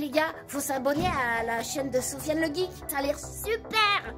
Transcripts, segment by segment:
les gars, faut s'abonner à la chaîne de Sofiane le Geek, ça a l'air super.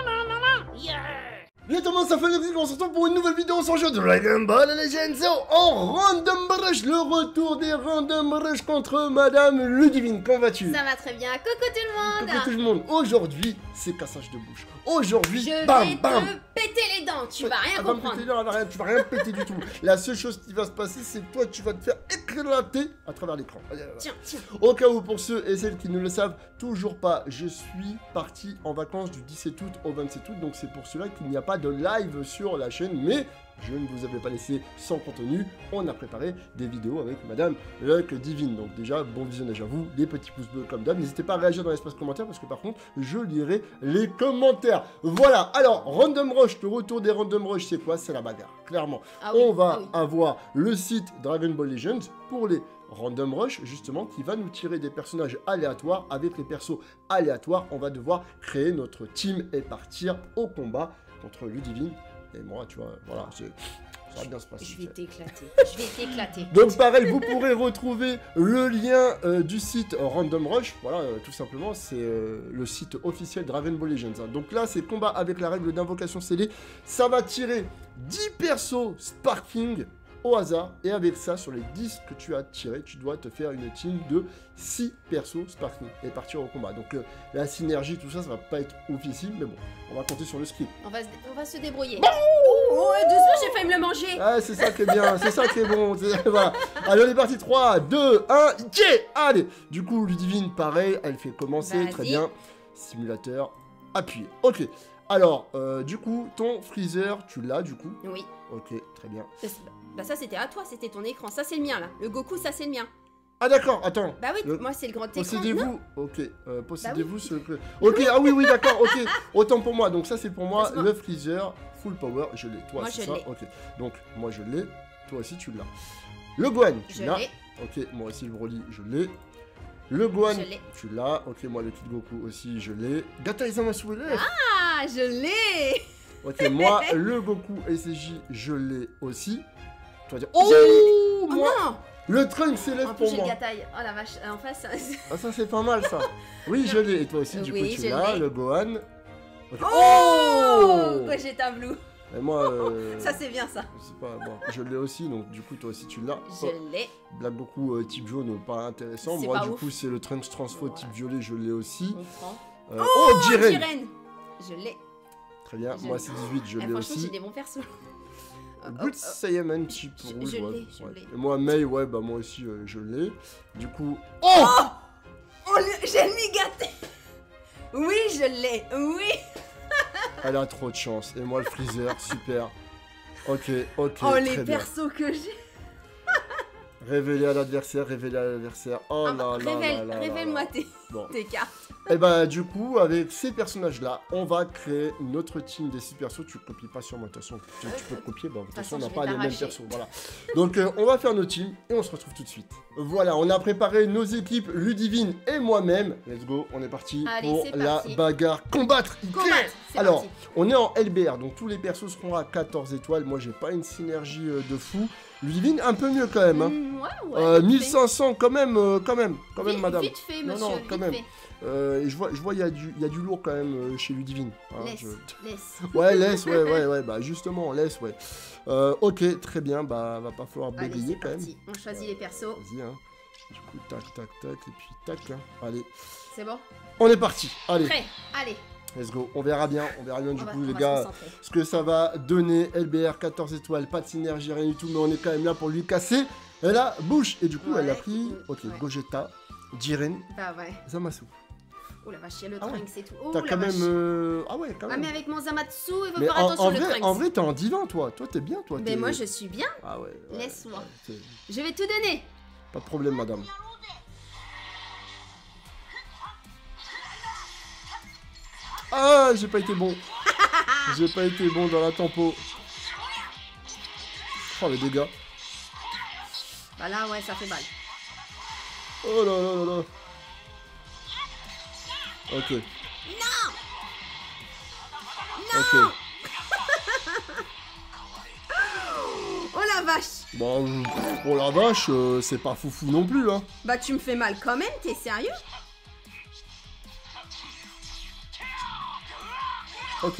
Yeah. Bien tout le monde, ça fait le on se retrouve pour une nouvelle vidéo sur le jeu de Dragon Ball Legends en Random Rush, le retour des Random Rush contre Madame Ludivine. Comment vas-tu? Ça va très bien, coucou tout le monde. Coucou tout le monde. Aujourd'hui, c'est cassage de bouche. Aujourd'hui, Je bam, vais bam. te péter les dents, tu vas rien comprendre. Tu vas rien péter du tout. La seule chose qui va se passer, c'est que toi, tu vas te faire éclater à travers l'écran. Tiens, tiens. Au cas où, pour ceux et celles qui ne le savent toujours pas, je suis parti en vacances du 17 août au 27 août. Donc c'est pour cela qu'il n'y a pas de live sur la chaîne. Mais je ne vous avais pas laissé sans contenu. On a préparé des vidéos avec Madame Ludivine. Donc déjà, bon visionnage à vous. Les petits pouces bleus comme d'hab. N'hésitez pas à réagir dans l'espace commentaire parce que par contre, je lirai les commentaires. Voilà. Alors, Random Rush, le retour des Random Rush, c'est quoi? C'est la bagarre. Clairement. Ah oui, on va avoir le site Dragon Ball Legends pour les Random Rush, justement, qui va nous tirer des personnages aléatoires. Avec les persos aléatoires, on va devoir créer notre team et partir au combat contre Ludivine. Et moi, tu vois, voilà, ça va bien se passer. Je vais t'éclater, je vais t'éclater. Donc pareil, vous pourrez retrouver le lien du site Random Rush. Voilà, tout simplement, c'est le site officiel Dragon Ball Legends. Hein. Donc là, c'est combat avec la règle d'invocation scellée. Ça va tirer 10 persos Sparking au hasard, et avec ça, sur les 10 que tu as tirés, tu dois te faire une team de 6 persos Sparking et partir au combat. Donc la synergie, tout ça, ça va pas être officiel, mais bon, on va compter sur le script. On va se débrouiller. Oh, doucement, j'ai failli me le manger. Ah, c'est ça qui est bien, c'est ça qui est bon. Voilà. Allez, on est parti, 3, 2, 1, allez. Du coup, Ludivine, pareil, elle fait commencer, très bien. Simulateur, appuyé. Ok. Alors, du coup, ton freezer, tu l'as, du coup? Oui. Ok, très bien. Bah ça, c'était à toi, c'était ton écran. Ça, c'est le mien, là. Le Goku, ça, c'est le mien. Ah d'accord, attends. Bah oui, moi, c'est le grand écran. Possédez-vous. Ok, possédez-vous ce... Ok, ah oui, d'accord, ok. Autant pour moi, donc ça, c'est pour moi, le freezer, full power, je l'ai. Toi, c'est ça, ok. Donc, moi, je l'ai. Toi aussi, tu l'as. Le Gohan, tu l'as. Ok, moi aussi, le Broly, je l'ai. Le Gohan, tu l'as. Ok, moi, le Kid Goku aussi, je l'ai. Gata Izamasu, ah, je l'ai. Ok, moi, le Goku SJ, je l'ai aussi. Tu vas dire, oh, moi, non. Le Trunks s'élève pour moi. Oh la vache, en face. Ah, ça, c'est pas mal, ça. Oui, je l'ai. Et toi aussi, du coup, tu l'as, le Gohan. Okay. Oh, Gogeta Blue. Et moi, ça c'est bien ça. Pas, bon, je l'ai aussi, donc du coup toi aussi tu l'as. Je l'ai. Black Goku type jaune, pas intéressant. Moi du coup c'est le Trunks Transfo type violet, je l'ai aussi. Oh, Jiren. Je l'ai. Très bien, moi c'est 18, je l'ai aussi. Franchement j'ai des bons persos. Good Saiyaman type rouge. Je l'ai. Et moi Mei, ouais bah moi aussi je l'ai. Du coup... Oh, j'ai le gâté. Oui je l'ai, oui. Elle a trop de chance. Et moi le Freezer, super. Ok. Oh les persos que j'ai. Révéler à l'adversaire, Oh là là. Révèle-moi tes cartes. Et bah du coup, avec ces personnages-là, on va créer notre team des 6 persos. Tu copies pas sur moi, de toute façon. Tu peux copier, bah de toute façon on n'a pas les mêmes persos. Voilà. Donc on va faire nos teams et on se retrouve tout de suite. Voilà, on a préparé nos équipes, Ludivine et moi-même. Let's go, on est parti pour la bagarre. Combattre. Alors, on est en LBR, donc tous les persos seront à 14 étoiles. Moi, j'ai pas une synergie de fou. Ludivine, un peu mieux quand même. Hein. Ouais, 1500 quand même, madame. Vite fait, monsieur, non, quand même. Je vois, il y a du lourd quand même chez Ludivine. Hein, laisse. Ouais, laisse, ouais, bah justement, laisse, ouais. Ok, très bien, bah va pas falloir bégayer quand même. On choisit les persos. Vas-y, hein. Du coup, tac, et puis tac, hein. Allez. C'est bon? On est parti, allez. Prêt, allez. Let's go, on verra bien du coup les gars, ce que ça va donner. LBR 14 étoiles, pas de synergie, rien du tout, mais on est quand même là pour lui casser la bouche. Et du coup elle a pris, Gogeta, Jiren, Zamasu. Oh la vache, il y a le Trunks et tout. Oh, t'as quand même... Ah ouais, quand même. Ah mais avec mon Zamatsu, il faut faire attention le Trunks. En vrai, t'es en divin, toi t'es bien, toi. Mais moi je suis bien. Ah ouais. Laisse-moi. Je vais tout donner. Pas de problème, madame. Ah, j'ai pas été bon. J'ai pas été bon dans la tempo. Oh, les dégâts. Bah là, ouais, ça fait mal. Oh là là là là. Ok. Non. Ok. Oh la vache. Bon, pour la vache, c'est pas foufou non plus, hein. Bah tu me fais mal quand même, t'es sérieux? Ok.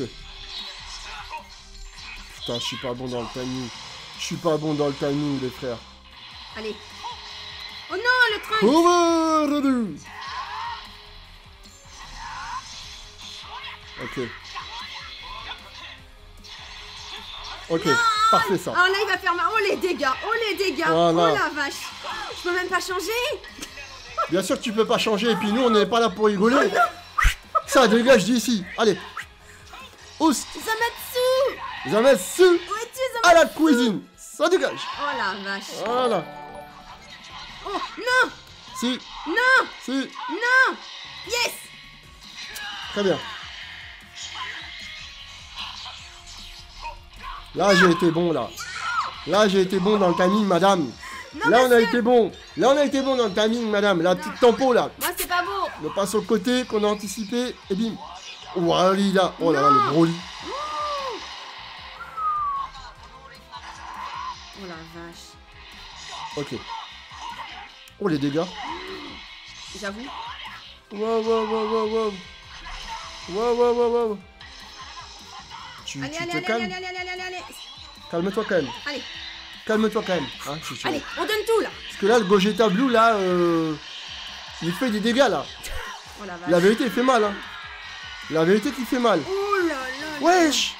Putain, je suis pas bon dans le timing. Je suis pas bon dans le timing, les frères. Allez. Oh non, le train. Ok. Ok, non, parfait ça. Oh là, il va faire mal. Oh les dégâts, oh les dégâts. Voilà. Oh la vache. Je peux même pas changer. Bien sûr que tu peux pas changer, et puis nous, on n'est pas là pour rigoler. Ça, dégage d'ici. Allez. Oust. Zamatsu. Zamatsu. À la cuisine. Ça dégage. Oh la vache. Voilà. Oh, non. Si. Non. Si. Non. Yes. Très bien. Là, j'ai été bon, là. Là, j'ai été bon dans le timing, madame. Non, là, on a été bon. Là, on a été bon dans le timing, madame. La petite tempo, là. Moi, c'est pas beau. On passe au côté, qu'on a anticipé, et bim. Oh, allez, là. Oh là là, le Broly. Oh la vache. Ok. Oh, les dégâts. J'avoue. Wow, wow, wow, wow, wow. Wow, wow, wow, wow. Allez. Calme-toi quand même. Allez. Calme-toi quand même. Hein, allez, on donne tout là. Parce que là, le Gogeta Blue, là, il fait des dégâts là. Oh la vache. La vérité, il fait mal. Hein. La vérité, qu'il fait mal. Oh là là. Wesh.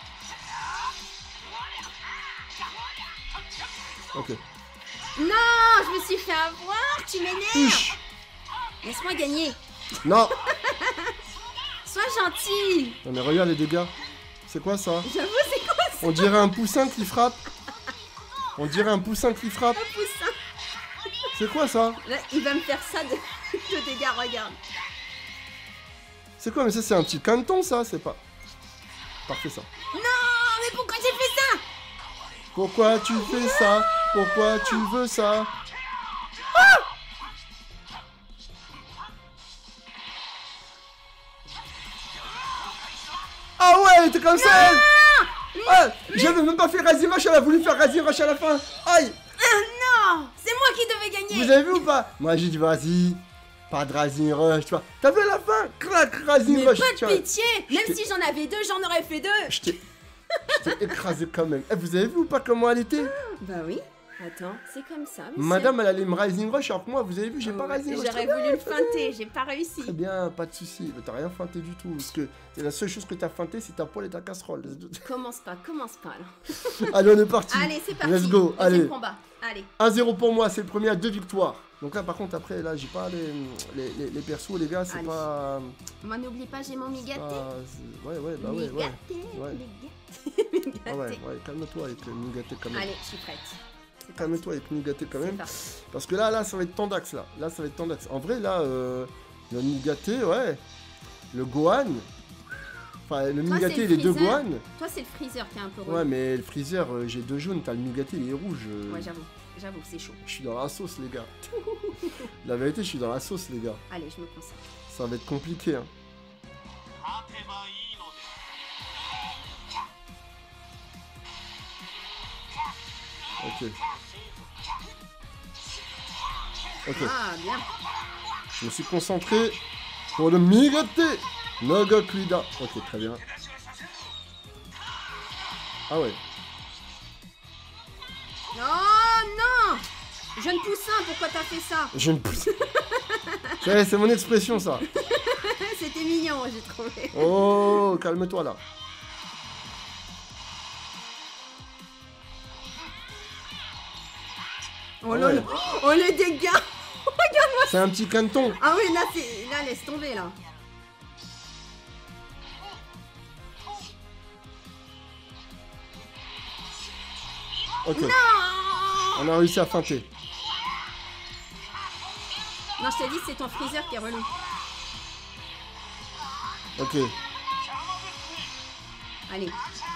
Ok. Non, je me suis fait avoir. Tu m'énerves. Laisse-moi gagner. Non. Sois gentil. Non mais regarde les dégâts. C'est quoi ça? J'avoue, c'est quoi ça? On dirait un poussin qui frappe. On dirait un poussin qui frappe. Un poussin. C'est quoi ça? Là, il va me faire ça de dégâts, regarde. C'est quoi? Mais ça, c'est un petit canton, ça. C'est pas... Parfait, ça. Non, mais pourquoi j'ai fait ça? Pourquoi tu fais ça? Pourquoi tu veux ça? Ah ouais, t'es comme ça! Ah, j'avais même pas fait Razzie Rush, elle a voulu faire Razzie Rush à la fin! Aïe! Non! C'est moi qui devais gagner! Vous avez vu ou pas? Moi j'ai dit vas-y, pas de Razzie Rush, tu vois. T'as vu à la fin? Crac, Razzie Rush! Mais pas de pitié! Même si j'en avais deux, j'en aurais fait deux! Je t'ai écrasé quand même. Eh, vous avez vu ou pas comment elle était? Bah oui. Attends, c'est comme ça, monsieur. Madame, elle allait me Rising Rush, alors que moi, vous avez vu, j'ai pas Rising Rush. J'aurais voulu le feinter, j'ai pas réussi. Très bien, pas de soucis. Mais t'as rien feinté du tout. Parce que la seule chose que t'as feinté, c'est ta poêle et ta casserole. Commence pas là. Allez, on est parti. Allez, c'est parti. Let's go, allez. Combat. Allez. 1-0 pour moi, c'est le premier à 2 victoires. Donc là, par contre, après, là, j'ai pas les persos, les gars, c'est pas... Moi, n'oublie pas, j'ai mon migaté. Ouais, bah ouais. Migaté. Ah ouais, calme-toi avec le migaté quand même. Allez, je suis prête. Calme-toi avec Nougaté quand même. Parce que là, ça va être tendax là. Là, ça va être tendax. En vrai, là, le Nougaté, ouais. Le Gohan. Enfin, le Nougaté et les deux Gohan. Toi, c'est le Freezer qui est un peu rouge. Ouais, mais le Freezer, j'ai deux jaunes. T'as le Nougaté, il est rouge. Ouais, j'avoue, c'est chaud. Je suis dans la sauce, les gars. La vérité, je suis dans la sauce, les gars. Allez, je me concentre. Ça va être compliqué, hein. Ok. Ah, bien. Je me suis concentré pour le Migaté Nagakuida. Ok, très bien. Ah ouais. Oh non! Jeune poussin, pourquoi t'as fait ça? Jeune poussin. C'est mon expression, ça. C'était mignon, j'ai trouvé. Oh, calme-toi, là. Oh là là. Oh les dégâts. Regarde-moi. C'est un petit canton. Ah oui, là, laisse tomber, là. Ok. Non. On a réussi à feinter. Non, je t'ai dit, c'est ton Freezer qui est relou. Ok. Allez.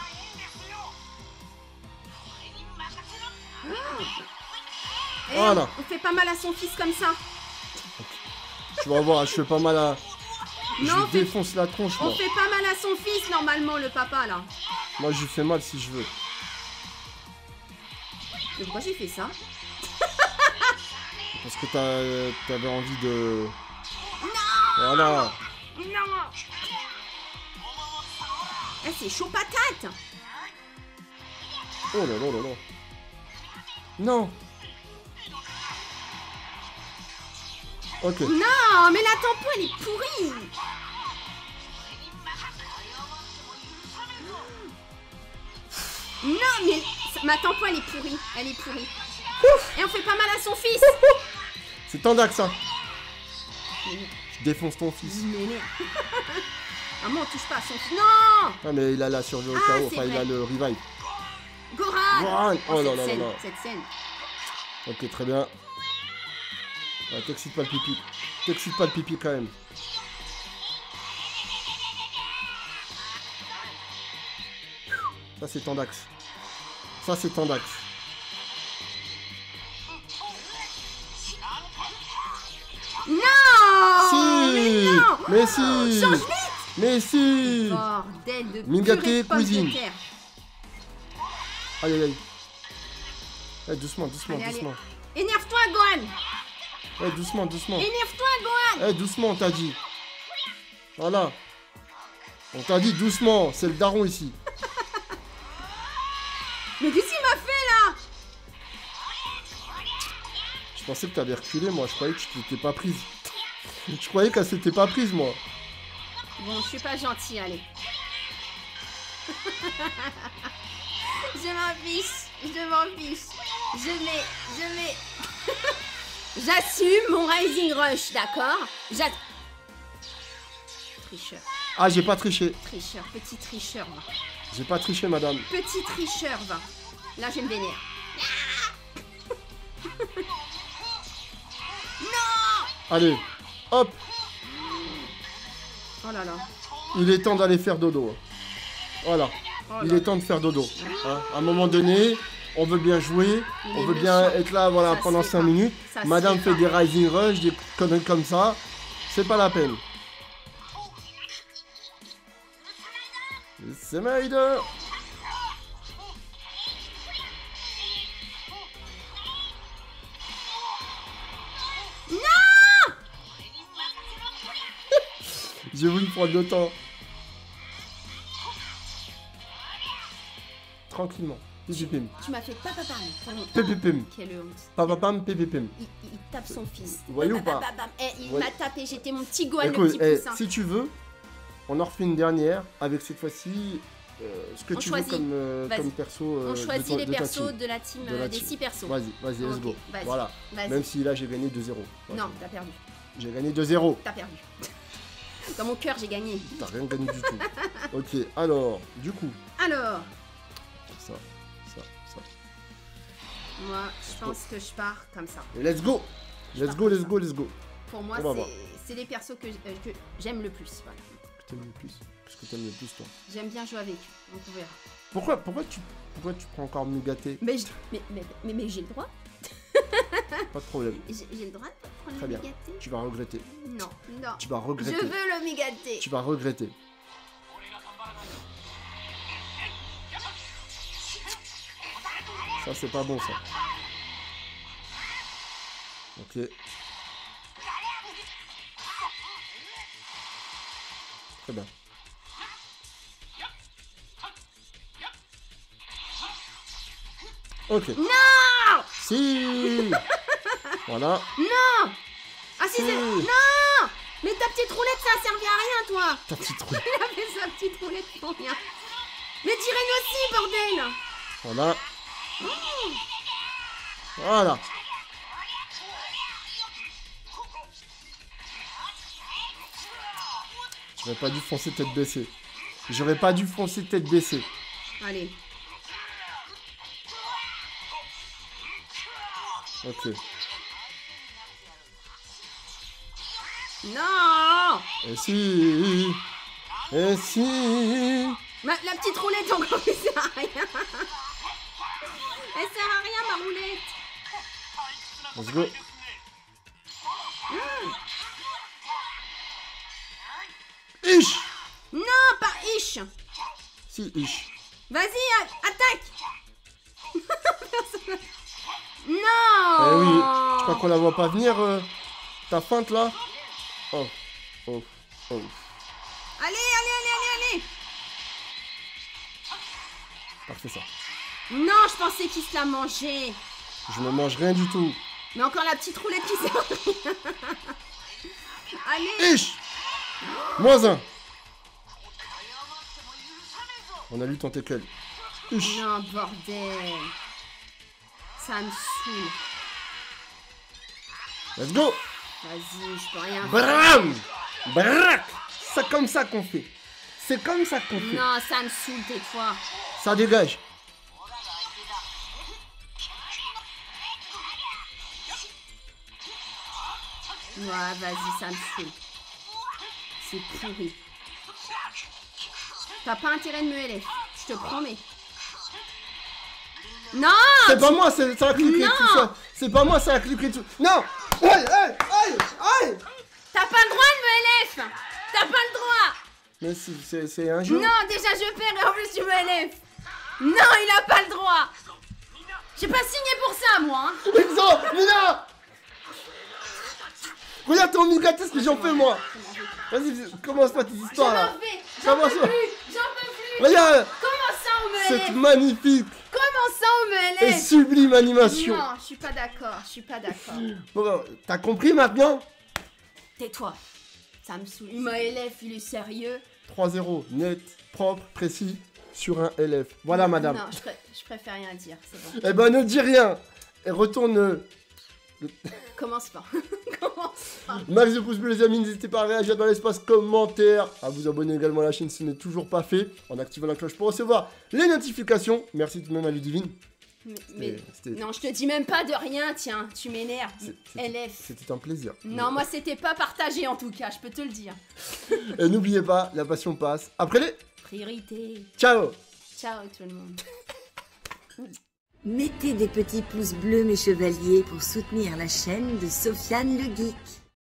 Voilà. On fait pas mal à son fils comme ça. Tu vas voir, je fais pas mal à... Non, je défonce la tronche, moi. On fait pas mal à son fils, normalement, le papa, là. Moi, je lui fais mal si je veux. Mais pourquoi j'ai fait ça? Parce que t'avais envie de... Non! Voilà. Non! Eh, c'est chaud patate! Oh là là là là. Non. Ok. Non, mais la tempo, elle est pourrie! Non, mais ma tempo, elle est pourrie. Elle est pourrie. Et on fait pas mal à son fils. C'est Tandax, ça. Je défonce ton fils. Mais ah, moi, on touche pas à son fils. Non! Ah, mais il a la survie au Ah, chaos. c'est Enfin, il vrai. a le revive. Goran! Goran. Oh là cette là là scène, là. cette scène. Ok, très bien. Ouais, t'excites pas le pipi. T'excites pas le pipi quand même. Ça, c'est Tandax. Ça, c'est Tandax. Non! Si! non! Mais si! Change vite! Mais si! Bordel de Mingate purée de pommes de cuisine. terre. Aïe aïe aïe. Eh, doucement, doucement, Allez, doucement. Énerve-toi, Gohan! Eh, doucement, doucement. Énerve-toi, Gohan! Eh, doucement, on t'a dit. Voilà. On t'a dit doucement. C'est le daron ici. Mais qu'est-ce qu'il m'a fait là? Je pensais que t'avais reculé, moi. Je croyais que tu t'étais pas prise. Je croyais qu'elle s'était pas prise, moi. Bon, je suis pas gentille, allez. Je m'en fiche, je m'en fiche. Je mets... J'assume mon Rising Rush, d'accord? Tricheur, Ah, j'ai pas triché. tricheur, petit tricheur, va. J'ai pas triché, madame. Petit tricheur, va. Là, je me vénère. Non! Allez, hop. Oh là là. Il est temps d'aller faire dodo. Voilà. Oh Il là est temps de faire dodo. Hein, à un moment donné, on veut bien jouer. Il On est veut bien méchant. être là, voilà, Ça pendant se 5 fait pas. minutes. Ça se Madame fait fait des pas. rising rush, des conneries comme ça. C'est pas la peine. C'est Maïda. J'ai voulu prendre le temps. Tranquillement. Pipipim. Tu m'as fait papapam. Pipipim. Quelle honte. Papapam, pipipim. Il tape son fils. Vous voyez ou pas? Bababam. Eh, il Ouais. m'a tapé, j'étais mon petit Gohan, le Écoute, petit poussin. si tu veux, on en refait une dernière avec cette fois-ci ce que On tu choisit. veux Vas-y. comme perso. On choisit les de ta persos team. de la team, De la des team. 6 persos. Vas-y, vas-y, let's Ok, go. vas-y. Voilà. Vas-y. Même si là j'ai gagné 2-0. Vas-y. Non, t'as perdu. J'ai gagné 2-0. T'as perdu. Dans mon cœur, j'ai gagné. T'as rien gagné du tout. Ok, alors, du coup, Alors, ça. moi, je pense que je pars comme ça. Et let's go. Let's go, let's go, let's go. Pour moi, On va voir. c'est les persos que j'aime le plus. Voilà. Que t'aimes le plus. Qu'est-ce que t'aimes le plus, toi? J'aime bien jouer avec eux, donc on verra. Pourquoi tu prends encore Mugaté? Mais j'ai le droit. Pas de problème. J'ai le droit de prendre Très le bien. Migaté. Tu vas regretter. Non, non. Tu vas Je regretter. veux le Migaté. Tu vas regretter. Ça, c'est pas bon, ça. Ok. Très bien. Ok. Non! Si. Voilà. Non! Ah si, Si. c'est... Non! Mais ta petite roulette, ça a servi à rien, toi! Ta petite roue. Il a fait sa petite roulette pour rien. Mais tirez-nous aussi, bordel! Voilà. Voilà. J'aurais pas dû foncer tête baissée. J'aurais pas dû foncer tête baissée. Allez. Ok. Non! Et si. Et si. La petite roulette, encore, elle sert à rien. Elle sert à rien, ma roulette. Let's go. Ish. Non, pas Ish. Si, ish. Vas-y, attaque. Non. Eh oui, je crois qu'on la voit pas venir, ta feinte là. Oh, oh, oh. Allez. Parfait ça. Non, je pensais qu'il se la mangeait. Je ne mange rien du tout. Mais encore la petite roulette qui s'est... Allez. Ish. -1. On a lu ton tackle. Ish. Non, bordel. Ça me saoule. Let's go. Vas-y, je peux rien faire. Bram. Brac. C'est comme ça qu'on fait. C'est comme ça qu'on fait. Non, ça me saoule, tais-toi. Ça dégage. Ouais, vas-y, ça me saoule. C'est pourri. T'as pas intérêt de me LF, je te promets. Non. C'est pas moi, ça a cliqué Non. tout ça. C'est pas moi, ça a cliqué tout. Non. Aïe. T'as pas le droit de me LF. T'as pas le droit. Mais c'est un jeu. Non, déjà je perds et en plus tu me LF. Non, il a pas le droit. J'ai pas signé pour ça, moi. Hein. Exo, Mina. Regarde ton Mika, qu'est-ce que j'en fais moi. Vas-y, commence pas tes histoires là. J'en peux plus. Regarde. Comment ça on me Cette LF? magnifique Comment ça on me et LF? sublime animation. Non, je suis pas d'accord, Bon, t'as compris maintenant? Tais-toi. Ça me saoule. Il m'a LF, il est sérieux. 3-0, net, propre, précis, sur un LF. Voilà, madame. Non, je préfère rien dire, c'est bon. Eh ben, ne dis rien. Et retourne... Commence pas. Max de pouces bleus, les amis, n'hésitez pas à réagir dans l'espace commentaire, à vous abonner également à la chaîne si ce n'est toujours pas fait, en activant la cloche pour recevoir les notifications. Merci tout de même à Ludivine. Mais non, je te dis même pas de rien, tiens, tu m'énerves. LF. C'était un plaisir. Non, moi c'était pas partagé en tout cas, je peux te le dire. Et n'oubliez pas, la passion passe après les... Priorité. Ciao. Ciao tout le monde. Mettez des petits pouces bleus mes chevaliers pour soutenir la chaîne de Sofiane le Geek.